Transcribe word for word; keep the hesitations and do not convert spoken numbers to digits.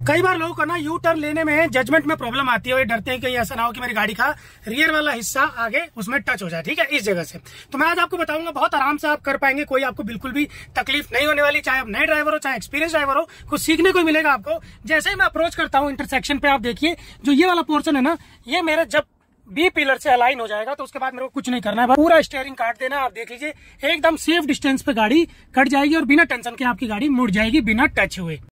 कई बार लोगों को ना यू टर्न लेने में जजमेंट में प्रॉब्लम आती है, वो डरते हैं कि ऐसा ना हो कि मेरी गाड़ी का रियर वाला हिस्सा आगे उसमें टच हो जाए, ठीक है, इस जगह से। तो मैं आज आपको बताऊंगा, बहुत आराम से आप कर पाएंगे, कोई आपको बिल्कुल भी तकलीफ नहीं होने वाली, चाहे आप नए ड्राइवर हो चाहे एक्सपीरियंस ड्राइवर हो, कुछ सीखने को मिलेगा आपको। जैसे ही मैं अप्रोच करता हूँ इंटरसेक्शन पे, आप देखिए जो ये वाला पोर्शन है ना, ये मेरे जब बी पिलर से अलाइन हो जाएगा तो उसके बाद मेरे को कुछ नहीं करना है, पूरा स्टीयरिंग काट देना है। आप देख लीजिए एकदम सेफ डिस्टेंस पे गाड़ी कट जाएगी और बिना टेंशन के आपकी गाड़ी मुड़ जाएगी बिना टच हुए।